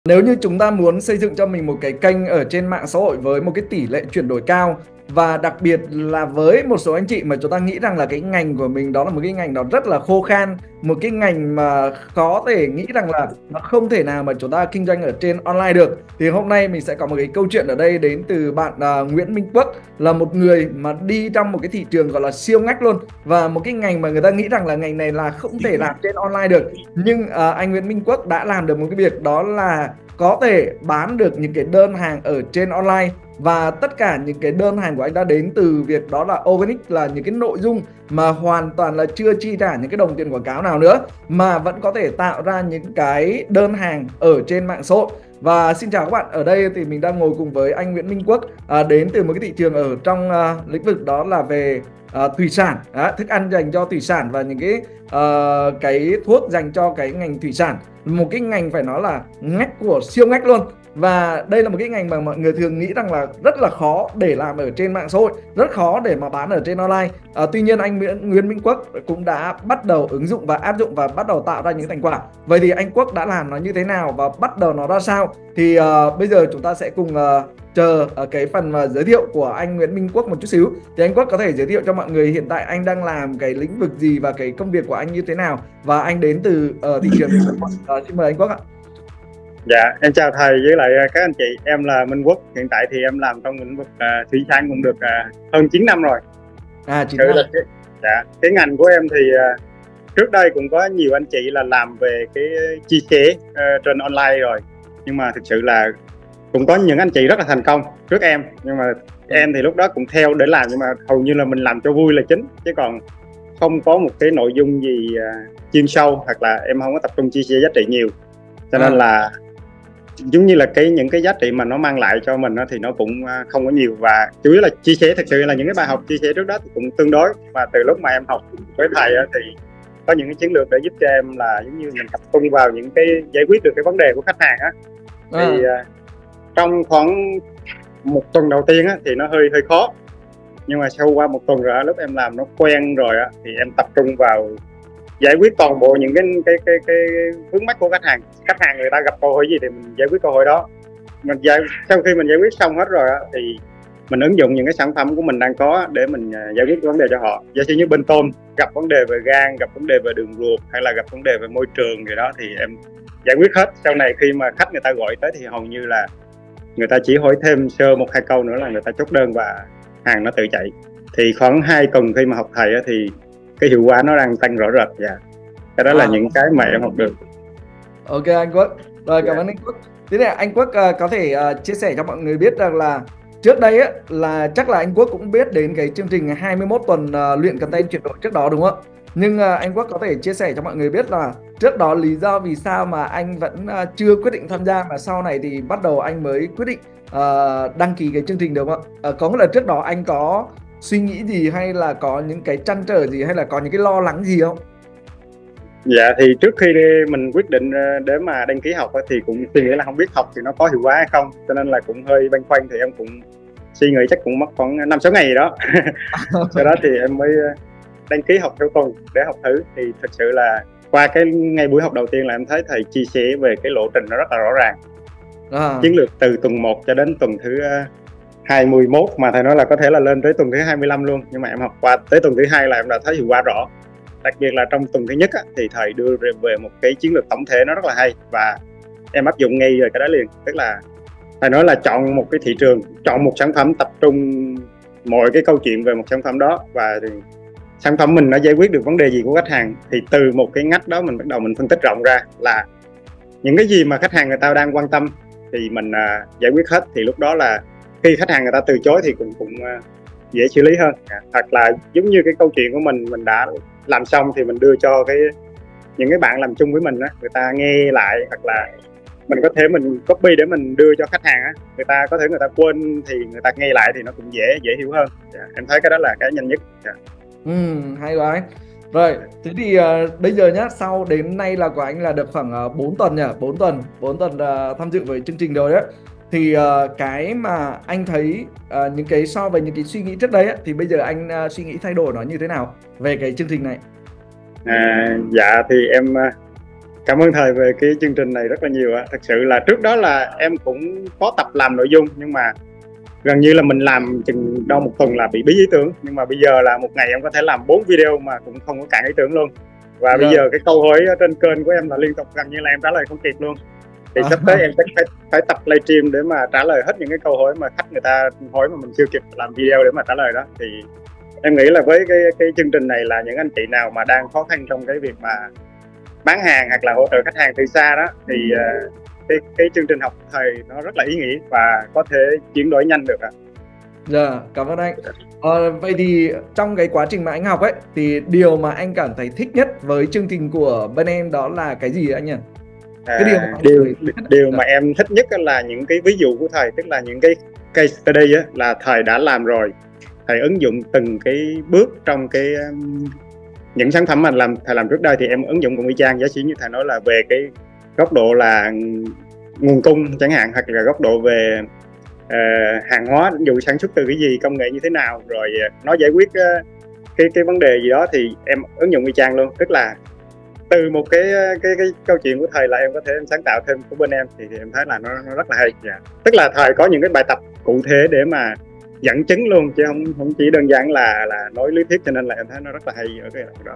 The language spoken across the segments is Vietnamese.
Nếu như chúng ta muốn xây dựng cho mình một cái kênh ở trên mạng xã hội với một cái tỷ lệ chuyển đổi cao, và đặc biệt là với một số anh chị mà chúng ta nghĩ rằng là cái ngành của mình đó là một cái ngành nó rất là khô khan, một cái ngành mà có thể nghĩ rằng là nó không thể nào mà chúng ta kinh doanh ở trên online được, thì hôm nay mình sẽ có một cái câu chuyện ở đây đến từ bạn Nguyễn Minh Quốc, là một người mà đi trong một cái thị trường gọi là siêu ngách luôn, và một cái ngành mà người ta nghĩ rằng là ngành này là không thể làm trên online được. Nhưng anh Nguyễn Minh Quốc đã làm được một cái việc, đó là có thể bán được những cái đơn hàng ở trên online, và tất cả những cái đơn hàng của anh đã đến từ việc đó là organic, là những cái nội dung mà hoàn toàn là chưa chi trả những cái đồng tiền quảng cáo nào nữa, mà vẫn có thể tạo ra những cái đơn hàng ở trên mạng xã hội. Và xin chào các bạn, ở đây thì mình đang ngồi cùng với anh Nguyễn Minh Quốc, đến từ một cái thị trường ở trong lĩnh vực đó là về thủy sản, thức ăn dành cho thủy sản, và những cái thuốc dành cho cái ngành thủy sản, một cái ngành phải nói là ngách của siêu ngách luôn. Và đây là một cái ngành mà mọi người thường nghĩ rằng là rất là khó để làm ở trên mạng xã hội, rất khó để mà bán ở trên online. Tuy nhiên anh Nguyễn Minh Quốc cũng đã bắt đầu ứng dụng và áp dụng và bắt đầu tạo ra những thành quả. Vậy thì anh Quốc đã làm nó như thế nào và bắt đầu nó ra sao? Thì bây giờ chúng ta sẽ cùng chờ cái phần mà giới thiệu của anh Nguyễn Minh Quốc một chút xíu. Thì anh Quốc có thể giới thiệu cho mọi người hiện tại anh đang làm cái lĩnh vực gì và cái công việc của anh như thế nào, và anh đến từ thị trường xin mời anh Quốc ạ. Dạ, em chào thầy với lại các anh chị. Em là Minh Quốc. Hiện tại thì em làm trong lĩnh vực thủy sản cũng được hơn 9 năm rồi. 9 năm. Cái ngành của em thì trước đây cũng có nhiều anh chị là làm về cái chia sẻ trên online rồi. Nhưng mà thực sự là cũng có những anh chị rất là thành công trước em. Nhưng mà em thì lúc đó cũng theo để làm, nhưng mà hầu như là mình làm cho vui là chính, chứ còn không có một cái nội dung gì chuyên sâu, hoặc là em không có tập trung chia sẻ giá trị nhiều. Cho nên là giống như là những cái giá trị mà nó mang lại cho mình thì nó cũng không có nhiều, và chủ yếu là chia sẻ. Thực sự là những cái bài học chia sẻ trước đó thì cũng tương đối, và từ lúc mà em học với thầy thì có những cái chiến lược để giúp cho em là giống như mình tập trung vào những cái giải quyết được cái vấn đề của khách hàng thì trong khoảng một tuần đầu tiên thì nó hơi khó, nhưng mà sau qua một tuần rồi lúc em làm nó quen rồi thì em tập trung vào giải quyết toàn bộ những cái vướng mắc của khách hàng. Khách hàng người ta gặp câu hỏi gì thì mình giải quyết câu hỏi đó. Sau khi mình giải quyết xong hết rồi thì mình ứng dụng những cái sản phẩm của mình đang có để mình giải quyết vấn đề cho họ. Giả sử như bên tôm gặp vấn đề về gan, gặp vấn đề về đường ruột, hay là gặp vấn đề về môi trường gì đó thì em giải quyết hết. Sau này khi mà khách người ta gọi tới thì hầu như là người ta chỉ hỏi thêm sơ một hai câu nữa là người ta chốt đơn và hàng nó tự chạy. Thì khoảng 2 tuần khi mà học thầy thì cái hiệu quả nó đang tăng rõ rệt. Cái đó là những cái mà em học được. Ok anh Quốc, rồi cảm ơn anh Quốc. Thế này anh Quốc có thể chia sẻ cho mọi người biết rằng là trước đây là chắc là anh Quốc cũng biết đến cái chương trình 21 tuần luyện content chuyển đổi trước đó đúng không ạ? Nhưng anh Quốc có thể chia sẻ cho mọi người biết là trước đó lý do vì sao mà anh vẫn chưa quyết định tham gia, mà sau này thì bắt đầu anh mới quyết định đăng ký cái chương trình đúng không ạ? Có nghĩa là trước đó anh có suy nghĩ gì, hay là có những cái trăn trở gì, hay là có những cái lo lắng gì không? Dạ, thì trước khi mình quyết định để mà đăng ký học thì cũng suy nghĩ là không biết học thì nó có hiệu quả hay không, cho nên là cũng hơi băn khoăn. Thì em cũng suy nghĩ chắc cũng mất khoảng 5-6 ngày gì đó. Sau đó thì em mới đăng ký học theo tuần để học thử. Thì thực sự là qua cái ngày buổi học đầu tiên là em thấy thầy chia sẻ về cái lộ trình nó rất là rõ ràng. Chiến lược từ tuần 1 cho đến tuần thứ 21, mà thầy nói là có thể là lên tới tuần thứ 25 luôn. Nhưng mà em học qua tới tuần thứ 2 là em đã thấy hiệu quả rõ. Đặc biệt là trong tuần thứ nhất thì thầy đưa về một cái chiến lược tổng thể nó rất là hay, và em áp dụng ngay rồi cái đó liền. Tức là thầy nói là chọn một cái thị trường, chọn một sản phẩm, tập trung mọi cái câu chuyện về một sản phẩm đó, và thì sản phẩm mình nó giải quyết được vấn đề gì của khách hàng. Thì từ một cái ngách đó mình bắt đầu mình phân tích rộng ra là những cái gì mà khách hàng người ta đang quan tâm thì mình giải quyết hết. Thì lúc đó là khi khách hàng người ta từ chối thì cũng dễ xử lý hơn. Hoặc là giống như cái câu chuyện của mình đã làm xong thì mình đưa cho những cái bạn làm chung với mình người ta nghe lại, hoặc là mình có thể mình copy để mình đưa cho khách hàng người ta có thể người ta quên thì người ta nghe lại thì nó cũng dễ hiểu hơn. Em thấy cái đó là cái nhanh nhất. Hay quá anh. Rồi, thế thì bây giờ nhá, sau đến nay là của anh là được khoảng 4 tuần nhỉ? 4 tuần tham dự với chương trình rồi đấy. Thì cái mà anh thấy những cái so với những cái suy nghĩ trước đấy thì bây giờ anh suy nghĩ thay đổi nó như thế nào về cái chương trình này? Dạ, thì em Cảm ơn thầy về cái chương trình này rất là nhiều ạ. Thật sự là trước đó là em cũng có tập làm nội dung, nhưng mà gần như là mình làm chừng đâu một tuần là bị bí ý tưởng. Nhưng mà bây giờ là một ngày em có thể làm 4 video mà cũng không có cạn ý tưởng luôn. Và bây giờ cái câu hỏi trên kênh của em là liên tục, gần như là em trả lời không kịp luôn. Thì sắp tới em phải tập livestream để mà trả lời hết những cái câu hỏi mà khách người ta hỏi mà mình chưa kịp làm video để mà trả lời đó. Thì em nghĩ là với cái chương trình này là những anh chị nào mà đang khó khăn trong cái việc mà bán hàng hoặc là hỗ trợ khách hàng từ xa đó, thì cái chương trình học thầy nó rất là ý nghĩa và có thể chuyển đổi nhanh được ạ. Dạ, cảm ơn anh. Vậy thì trong cái quá trình mà anh học ấy, thì điều mà anh cảm thấy thích nhất với chương trình của bên em đó là cái gì anh nhỉ? Điều mà em thích nhất là những cái ví dụ của thầy, tức là những cái case study á, là thầy đã làm rồi, thầy ứng dụng từng cái bước trong cái những sản phẩm mà thầy làm trước đây, thì em ứng dụng cũng y chang. Giả sử như thầy nói là về cái góc độ là nguồn cung chẳng hạn, hoặc là góc độ về hàng hóa, ví dụ sản xuất từ cái gì, công nghệ như thế nào, rồi nó giải quyết cái vấn đề gì đó, thì em ứng dụng y chang luôn. Tức là từ một cái câu chuyện của thầy là em có thể sáng tạo thêm của bên em, thì em thấy là nó rất là hay. Tức là thầy có những cái bài tập cụ thể để mà dẫn chứng luôn, chứ không chỉ đơn giản là nói lý thuyết, cho nên là em thấy nó rất là hay ở cái đó.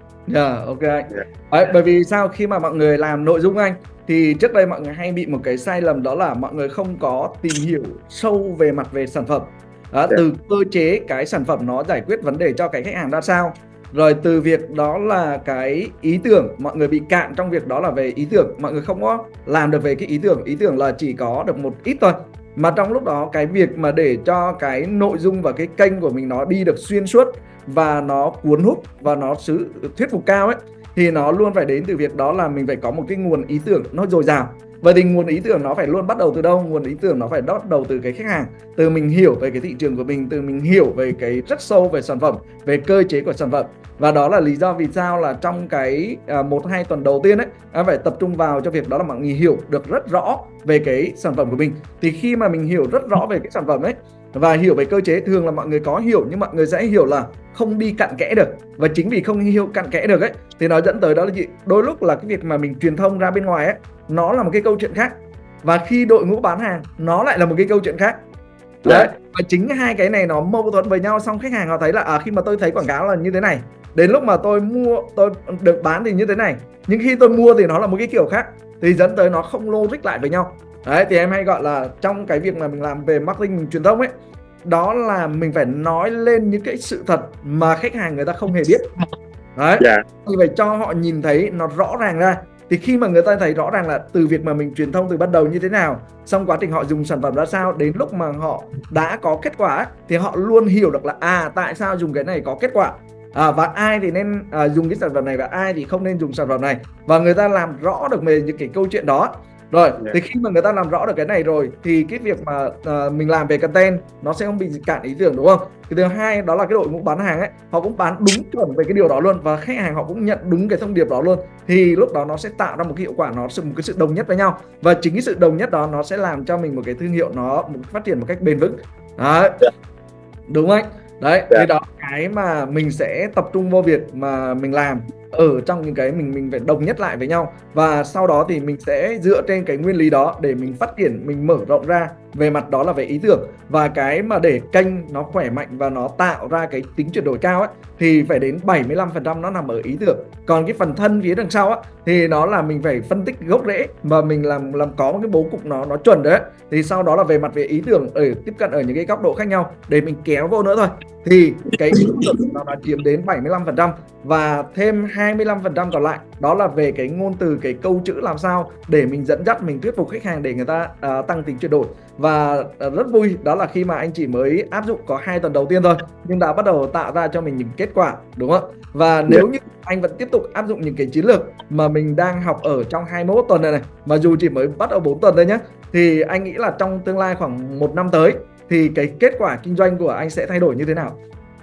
Ok anh. Đấy, bởi vì sao khi mà mọi người làm nội dung anh, thì trước đây mọi người hay bị một cái sai lầm, đó là mọi người không có tìm hiểu sâu về sản phẩm. Từ cơ chế cái sản phẩm nó giải quyết vấn đề cho cái khách hàng ra sao, rồi từ việc đó là cái ý tưởng, mọi người bị cạn trong việc đó là về ý tưởng, mọi người không có làm được về cái ý tưởng là chỉ có được một ít thôi. Mà trong lúc đó cái việc mà để cho cái nội dung và cái kênh của mình nó đi được xuyên suốt và nó cuốn hút và nó thuyết phục cao ấy, thì nó luôn phải đến từ việc đó là mình phải có một cái nguồn ý tưởng nó dồi dào. Vậy thì nguồn ý tưởng nó phải luôn bắt đầu từ đâu? Nguồn ý tưởng nó phải bắt đầu từ cái khách hàng, từ mình hiểu về cái thị trường của mình, từ mình hiểu về cái rất sâu về sản phẩm, về cơ chế của sản phẩm. Và đó là lý do vì sao là trong cái 1-2 tuần đầu tiên ấy, em phải tập trung vào cho việc đó là mọi người hiểu được rất rõ về cái sản phẩm của mình. Thì khi mà mình hiểu rất rõ về cái sản phẩm ấy và hiểu về cơ chế, thường là mọi người có hiểu nhưng mọi người sẽ hiểu là không đi cặn kẽ được. Và chính vì không hiểu cặn kẽ được ấy, thì nó dẫn tới đó là gì? Đôi lúc là cái việc mà mình truyền thông ra bên ngoài ấy, nó là một cái câu chuyện khác, và khi đội ngũ bán hàng nó lại là một cái câu chuyện khác. Đấy, và chính hai cái này nó mâu thuẫn với nhau, xong khách hàng họ thấy là khi mà tôi thấy quảng cáo là như thế này, đến lúc mà tôi mua, tôi được bán thì như thế này, nhưng khi tôi mua thì nó là một cái kiểu khác, thì dẫn tới nó không logic lại với nhau. Đấy, thì em hay gọi là trong cái việc mà mình làm về marketing truyền thông ấy, đó là mình phải nói lên những cái sự thật mà khách hàng người ta không hề biết. Đấy, thì phải cho họ nhìn thấy nó rõ ràng ra. Thì khi mà người ta thấy rõ ràng là từ việc mà mình truyền thông từ bắt đầu như thế nào, xong quá trình họ dùng sản phẩm ra sao, đến lúc mà họ đã có kết quả ấy, thì họ luôn hiểu được là tại sao dùng cái này có kết quả, và ai thì nên dùng cái sản phẩm này và ai thì không nên dùng sản phẩm này. Và người ta làm rõ được về những cái câu chuyện đó. Rồi, thì khi mà người ta làm rõ được cái này rồi, thì cái việc mà mình làm về content nó sẽ không bị cạn ý tưởng, đúng không? Cái thứ hai đó là cái đội ngũ bán hàng ấy, họ cũng bán đúng chuẩn về cái điều đó luôn, và khách hàng họ cũng nhận đúng cái thông điệp đó luôn. Thì lúc đó nó sẽ tạo ra một cái hiệu quả, một cái sự đồng nhất với nhau. Và chính cái sự đồng nhất đó nó sẽ làm cho mình một cái thương hiệu nó phát triển một cách bền vững. Đấy, đúng không anh? Đấy, thì đó cái mà mình sẽ tập trung vô việc mà mình làm ở trong những cái mình phải đồng nhất lại với nhau, và sau đó thì mình sẽ dựa trên cái nguyên lý đó để mình phát triển, mình mở rộng ra về mặt đó là về ý tưởng. Và cái mà để kênh nó khỏe mạnh và nó tạo ra cái tính chuyển đổi cao ấy, thì phải đến 75% nó nằm ở ý tưởng. Còn cái phần thân phía đằng sau á, thì nó là mình phải phân tích gốc rễ và mình làm có một cái bố cục nó chuẩn đấy. Thì sau đó là về mặt về ý tưởng tiếp cận ở những cái góc độ khác nhau để mình kéo vô nữa thôi. Thì cái ý tưởng nó chiếm đến 75%, và thêm 25% còn lại đó là về cái ngôn từ, cái câu chữ làm sao để mình dẫn dắt, mình thuyết phục khách hàng để người ta tăng tính chuyển đổi. Và rất vui đó là khi mà anh chỉ mới áp dụng có 2 tuần đầu tiên thôi, nhưng đã bắt đầu tạo ra cho mình những kết quả, đúng không? Và nếu như anh vẫn tiếp tục áp dụng những cái chiến lược mà mình đang học ở trong 21 tuần này, mà dù chỉ mới bắt đầu 4 tuần thôi nhé, thì anh nghĩ là trong tương lai khoảng 1 năm tới thì cái kết quả kinh doanh của anh sẽ thay đổi như thế nào?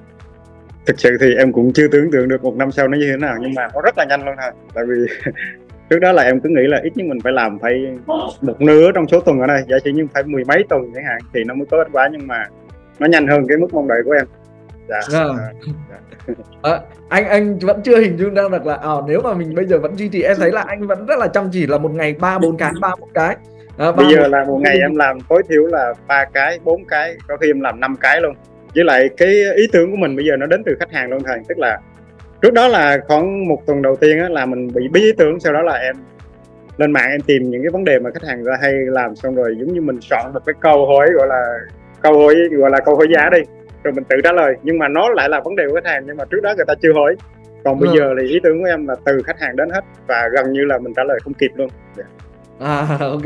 Thực sự thì em cũng chưa tưởng tượng được 1 năm sau nó như thế nào, nhưng mà nó rất là nhanh luôn thôi. Tại vì trước đó là em cứ nghĩ là ít nhất mình phải làm một nửa trong số tuần ở đây, giả sử như phải 10 mấy tuần chẳng hạn thì nó mới có kết quả, nhưng mà nó nhanh hơn cái mức mong đợi của em. Dạ. Vâng. Anh vẫn chưa hình dung ra được là nếu mà mình bây giờ vẫn duy trì, em thấy là anh vẫn rất là chăm chỉ, là một ngày 3-4 cái. Bây giờ là một ngày em làm tối thiểu là 3 cái 4 cái, có khi em làm 5 cái luôn. Với lại cái ý tưởng của mình bây giờ nó đến từ khách hàng luôn thầy. Tức là trước đó là khoảng 1 tuần đầu tiên á, là mình bị bí ý tưởng, sau đó là em lên mạng em tìm những cái vấn đề mà khách hàng hay làm, xong rồi giống như mình chọn một cái câu hỏi gọi là câu hỏi giá đi, rồi mình tự trả lời, nhưng mà nó lại là vấn đề của khách hàng, nhưng mà trước đó người ta chưa hỏi. Còn bây giờ thì ý tưởng của em là từ khách hàng đến hết, và gần như là mình trả lời không kịp luôn. Ok.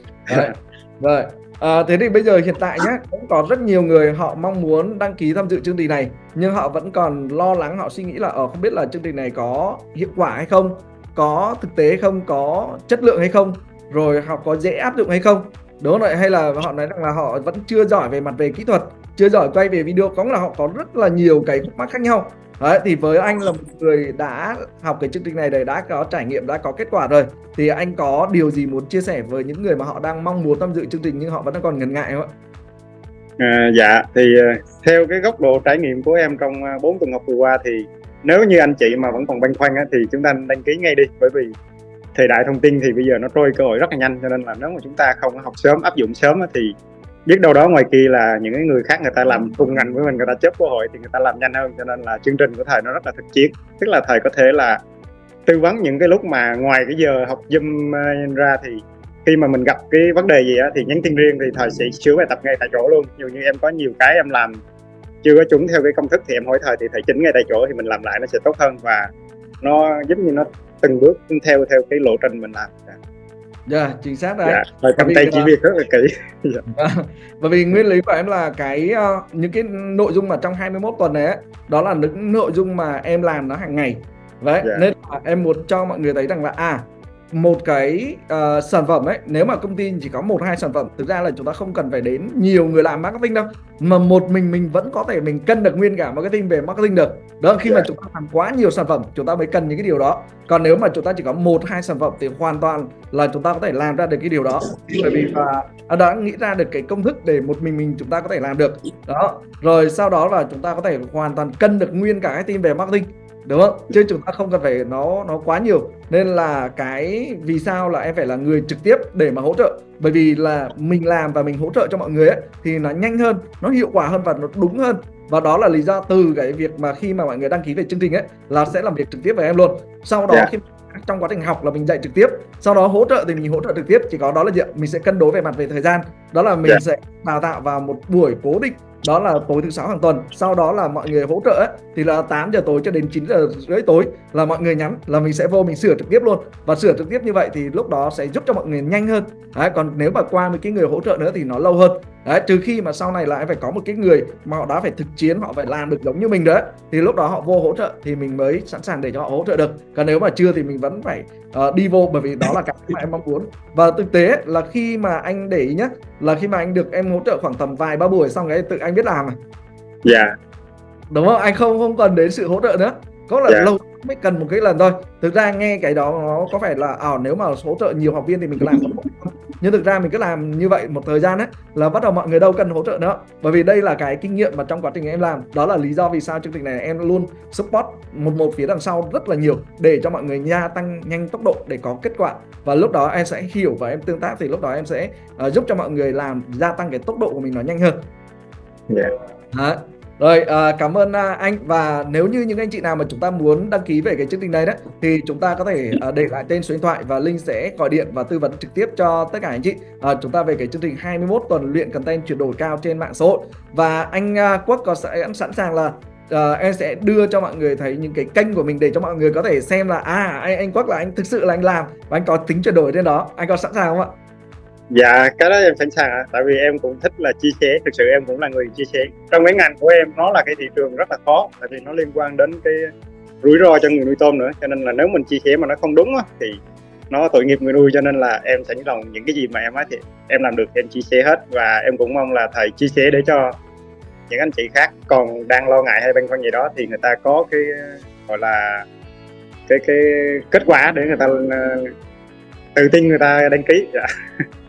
Rồi. Thế thì bây giờ hiện tại nhé, cũng có rất nhiều người họ mong muốn đăng ký tham dự chương trình này, nhưng họ vẫn còn lo lắng, họ suy nghĩ là không biết là chương trình này có hiệu quả hay không, có thực tế không, có chất lượng hay không, rồi họ có dễ áp dụng hay không, đúng không vậy? Hay là họ nói rằng là họ vẫn chưa giỏi về mặt về kỹ thuật, chưa giỏi quay về video, có là họ có rất là nhiều cái khúc mắc khác nhau. Đấy, thì với anh là một người đã học cái chương trình này để đã có trải nghiệm, đã có kết quả rồi, thì anh có điều gì muốn chia sẻ với những người mà họ đang mong muốn tham dự chương trình nhưng họ vẫn còn ngần ngại không ạ? Dạ, thì theo cái góc độ trải nghiệm của em trong 4 tuần học vừa qua, thì nếu như anh chị mà vẫn còn băn khoăn thì chúng ta đăng ký ngay đi, bởi vì thời đại thông tin thì bây giờ nó trôi cơ hội rất là nhanh, cho nên là nếu mà chúng ta không học sớm, áp dụng sớm thì biết đâu đó ngoài kia là những cái người khác người ta làm cùng ngành với mình, người ta chớp cơ hội thì người ta làm nhanh hơn. Cho nên là chương trình của thầy nó rất là thực chiến, tức là thầy có thể là tư vấn những cái lúc mà ngoài cái giờ học Zoom ra, thì khi mà mình gặp cái vấn đề gì á thì nhắn tin riêng thì thầy sẽ sửa bài tập ngay tại chỗ luôn. Ví dụ như em có nhiều cái em làm chưa có chuẩn theo cái công thức thì em hỏi thầy, thì thầy chỉnh ngay tại chỗ thì mình làm lại nó sẽ tốt hơn, và nó giúp như nó từng bước theo cái lộ trình mình làm. Dạ, chính xác đấy. Thầy cầm tay chỉ việc rất là kỹ. Bởi vì nguyên lý của em là những cái nội dung mà trong 21 tuần này ấy, đó là những nội dung mà em làm nó hàng ngày. Đấy, nên là em muốn cho mọi người thấy rằng là một cái sản phẩm ấy, nếu mà công ty chỉ có 1-2 sản phẩm, thực ra là chúng ta không cần phải đến nhiều người làm marketing đâu, mà một mình vẫn có thể mình cân được nguyên cả marketing về marketing được. Đó, khi mà chúng ta làm quá nhiều sản phẩm chúng ta mới cần những cái điều đó. Còn nếu mà chúng ta chỉ có 1-2 sản phẩm thì hoàn toàn là chúng ta có thể làm ra được cái điều đó, bởi vì đã nghĩ ra được cái công thức để một mình chúng ta có thể làm được đó. Rồi sau đó là chúng ta có thể hoàn toàn cân được nguyên cả cái team về marketing, đúng không? Chứ chúng ta không cần phải nó quá nhiều. Nên là vì sao là em phải là người trực tiếp để mà hỗ trợ, bởi vì là mình làm và mình hỗ trợ cho mọi người ấy, thì nó nhanh hơn, nó hiệu quả hơn và nó đúng hơn. Và đó là lý do từ cái việc mà khi mà mọi người đăng ký về chương trình ấy là sẽ làm việc trực tiếp với em luôn. Sau đó khi trong quá trình học là mình dạy trực tiếp, sau đó hỗ trợ thì mình hỗ trợ trực tiếp. Chỉ có đó là mình sẽ cân đối về mặt về thời gian, đó là mình sẽ đào tạo vào một buổi cố định, đó là tối thứ 6 hàng tuần. Sau đó là mọi người hỗ trợ ấy, thì là 8 giờ tối cho đến 9 giờ rưỡi tối là mọi người nhắn là mình sẽ vô mình sửa trực tiếp luôn. Và sửa trực tiếp như vậy thì lúc đó sẽ giúp cho mọi người nhanh hơn. Đấy, còn nếu mà qua một cái người hỗ trợ nữa thì nó lâu hơn. Đấy, trừ khi mà sau này là em phải có một cái người mà họ đã phải thực chiến, họ phải làm được giống như mình đấy, thì lúc đó họ vô hỗ trợ thì mình mới sẵn sàng để cho họ hỗ trợ được. Còn nếu mà chưa thì mình vẫn phải đi vô, bởi vì đó là cái mà em mong muốn. Và thực tế là khi mà anh để ý nhé, là khi mà anh được em hỗ trợ khoảng tầm vài ba buổi xong cái tự anh biết làm đúng không? Anh không cần đến sự hỗ trợ nữa, có là lâu mới cần một cái lần thôi. Thực ra nghe cái đó nó có phải là nếu mà hỗ trợ nhiều học viên thì mình cứ làm nhưng thực ra mình cứ làm như vậy một thời gian ấy là bắt đầu mọi người đâu cần hỗ trợ nữa. Bởi vì đây là cái kinh nghiệm mà trong quá trình em làm, đó là lý do vì sao chương trình này em luôn support một phía đằng sau rất là nhiều để cho mọi người gia tăng nhanh tốc độ để có kết quả. Và lúc đó em sẽ hiểu và em tương tác, thì lúc đó em sẽ giúp cho mọi người làm gia tăng cái tốc độ của mình nó nhanh hơn. Rồi, cảm ơn anh. Và nếu như những anh chị nào mà chúng ta muốn đăng ký về cái chương trình này đấy, thì chúng ta có thể để lại tên, số điện thoại và Linh sẽ gọi điện và tư vấn trực tiếp cho tất cả anh chị chúng ta về cái chương trình 21 tuần luyện content chuyển đổi cao trên mạng xã hội. Và anh Quốc sẽ sẵn sàng là em sẽ đưa cho mọi người thấy những cái kênh của mình để cho mọi người có thể xem là anh Quốc là anh thực sự là anh làm và anh có tính chuyển đổi trên đó. Anh có sẵn sàng không ạ? Dạ, cái đó em sẵn sàng ạ. Tại vì em cũng thích là chia sẻ. Thực sự em cũng là người chia sẻ. Trong cái ngành của em nó là cái thị trường rất là khó, tại vì nó liên quan đến cái rủi ro cho người nuôi tôm nữa. Cho nên là nếu mình chia sẻ mà nó không đúng thì nó tội nghiệp người nuôi. Cho nên là em sẵn lòng những cái gì mà em thì em làm được em chia sẻ hết. Và em cũng mong là thầy chia sẻ để cho những anh chị khác còn đang lo ngại hay băn khoăn gì đó thì người ta có cái gọi là cái kết quả để người ta tự tin người ta đăng ký.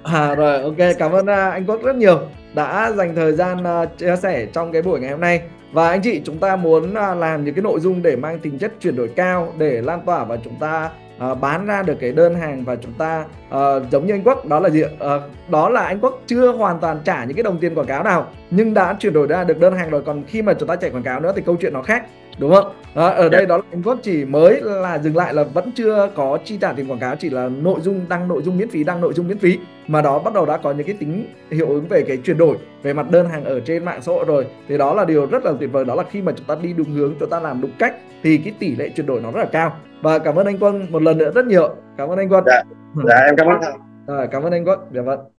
Rồi, ok, cảm ơn anh Quốc rất nhiều đã dành thời gian chia sẻ trong cái buổi ngày hôm nay. Và anh chị, chúng ta muốn làm những cái nội dung để mang tính chất chuyển đổi cao, để lan tỏa và chúng ta bán ra được cái đơn hàng, và chúng ta giống như anh Quốc, đó là gì? Đó là anh Quốc chưa hoàn toàn trả những cái đồng tiền quảng cáo nào nhưng đã chuyển đổi ra được đơn hàng rồi. Còn khi mà chúng ta chạy quảng cáo nữa thì câu chuyện nó khác, đúng không? Ở đây đó là anh Quốc chỉ mới là dừng lại là vẫn chưa có chi trả tiền quảng cáo, chỉ là nội dung đăng nội dung miễn phí, đăng nội dung miễn phí, mà đó bắt đầu đã có những cái tính hiệu ứng về cái chuyển đổi về mặt đơn hàng ở trên mạng xã hội rồi. Thì đó là điều rất là tuyệt vời, đó là khi mà chúng ta đi đúng hướng, chúng ta làm đúng cách thì cái tỷ lệ chuyển đổi nó rất là cao. Và cảm ơn anh Quân một lần nữa rất nhiều. Cảm ơn anh Quân. Dạ, em cảm ơn thầy. Cảm ơn anh Quân. Dạ vâng.